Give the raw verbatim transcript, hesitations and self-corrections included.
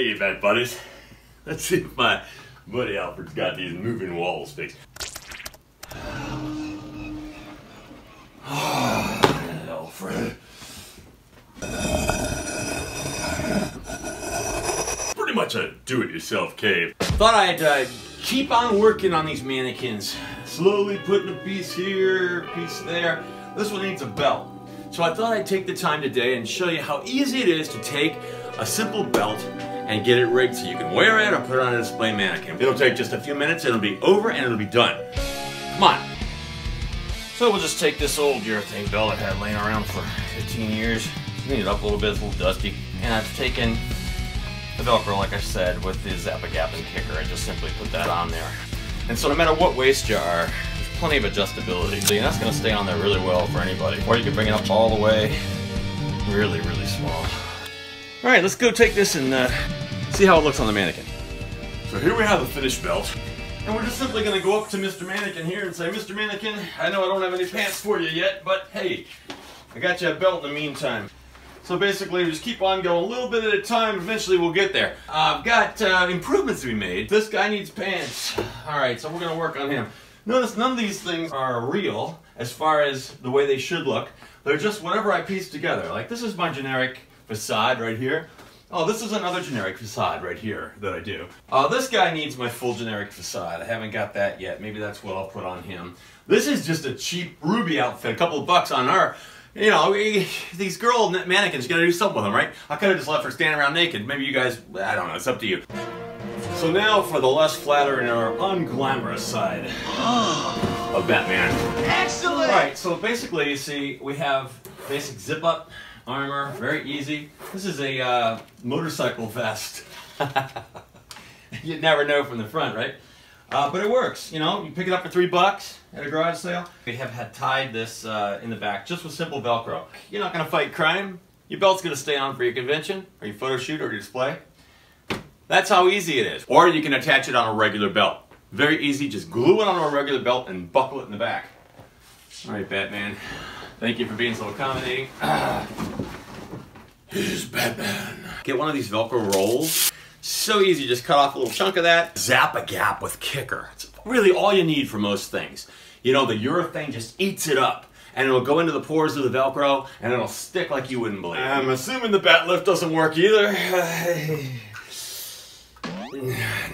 Hey, you bad buddies. Let's see if my buddy Alfred's got these moving walls fixed. Alfred. Pretty much a do-it-yourself cave. Thought I'd uh, keep on working on these mannequins. Slowly putting a piece here, a piece there. This one needs a belt. So I thought I'd take the time today and show you how easy it is to take a simple belt and get it rigged so you can wear it or put it on a display mannequin. It'll take just a few minutes, it'll be over, and it'll be done. Come on. So we'll just take this old urethane belt I had laying around for fifteen years, clean it up a little bit, it's a little dusty, and I've taken the Velcro, like I said, with the Zap-A-Gap and kicker. I just simply put that on there. And so no matter what waist you are, there's plenty of adjustability. So that's going to stay on there really well for anybody. Or you can bring it up all the way, really, really small. All right, let's go take this and uh, see how it looks on the mannequin. So here we have the finished belt. And we're just simply going to go up to Mister Mannequin here and say, Mister Mannequin, I know I don't have any pants for you yet, but hey, I got you a belt in the meantime. So basically, we just keep on going a little bit at a time. Eventually, we'll get there. Uh, I've got uh, improvements to be made. This guy needs pants. All right, so we're going to work on him. Notice none of these things are real as far as the way they should look. They're just whatever I piece together. Like this is my generic facade right here. Oh, this is another generic facade right here that I do. Uh, this guy needs my full generic facade. I haven't got that yet. Maybe that's what I'll put on him. This is just a cheap Ruby outfit, a couple of bucks on her. You know, we, these girl mannequins, you gotta do something with them, right? I could have just left her standing around naked. Maybe you guys, I don't know, it's up to you. So now for the less flattering or unglamorous side of Batman. Excellent! Right, so basically, you see, we have basic zip-up armor, very easy. This is a uh, motorcycle vest. You'd never know from the front, right? Uh, but it works, you know, you pick it up for three bucks at a garage sale. We have had tied this uh, in the back just with simple Velcro. You're not going to fight crime. Your belt's going to stay on for your convention, or your photo shoot, or your display. That's how easy it is. Or you can attach it on a regular belt. Very easy, just glue it on a regular belt and buckle it in the back. All right, Batman. Thank you for being so accommodating. Ah. Here's Batman. Get one of these Velcro rolls. So easy, just cut off a little chunk of that. Zap-A-Gap with kicker. It's really all you need for most things. You know, the urethane just eats it up, and it'll go into the pores of the Velcro, and it'll stick like you wouldn't believe. I'm assuming the bat lift doesn't work either.